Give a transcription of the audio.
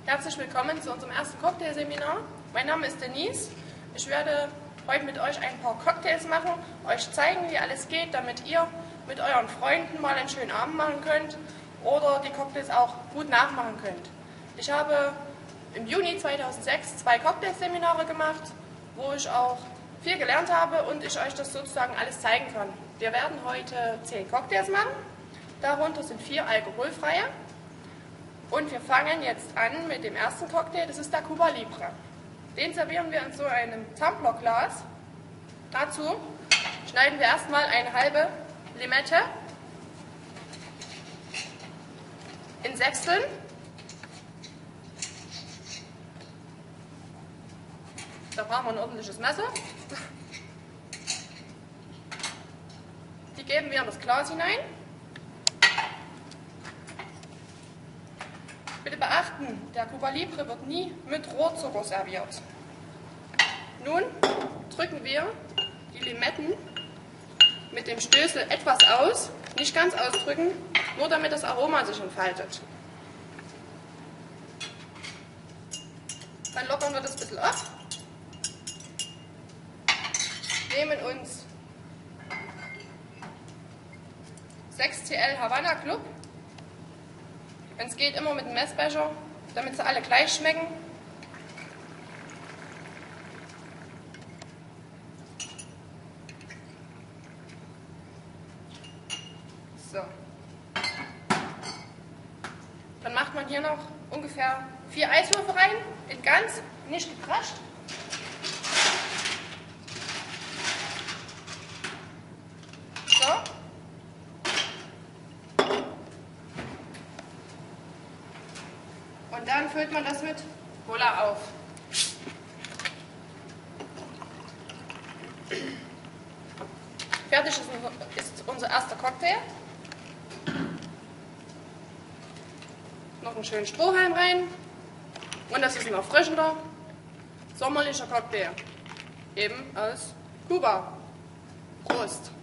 Herzlich willkommen zu unserem ersten Cocktailseminar. Mein Name ist Denise. Ich werde heute mit euch ein paar Cocktails machen, euch zeigen, wie alles geht, damit ihr mit euren Freunden mal einen schönen Abend machen könnt oder die Cocktails auch gut nachmachen könnt. Ich habe im Juni 2006 2 Cocktailseminare gemacht, wo ich auch viel gelernt habe und ich euch das sozusagen alles zeigen kann. Wir werden heute 10 Cocktails machen, darunter sind 4 alkoholfreie. Und wir fangen jetzt an mit dem ersten Cocktail, das ist der Cuba Libre. Den servieren wir in so einem Tumblerglas. Dazu schneiden wir erstmal eine halbe Limette in Sechsteln. Da brauchen wir ein ordentliches Messer. Die geben wir in das Glas hinein. Bitte beachten, der Cuba Libre wird nie mit Rohrzucker serviert. Nun drücken wir die Limetten mit dem Stößel etwas aus, nicht ganz ausdrücken, nur damit das Aroma sich entfaltet. Dann lockern wir das ein bisschen ab, nehmen uns 6 CL Havana Club. Wenn es geht, immer mit dem Messbecher, damit sie alle gleich schmecken. So. Dann macht man hier noch ungefähr 4 Eiswürfel rein, in ganz, nicht geprescht. So. Und dann füllt man das mit Cola auf. Fertig ist unser erster Cocktail. Noch einen schönen Strohhalm rein. Und das ist ein erfrischender, sommerlicher Cocktail. Eben aus Kuba. Prost!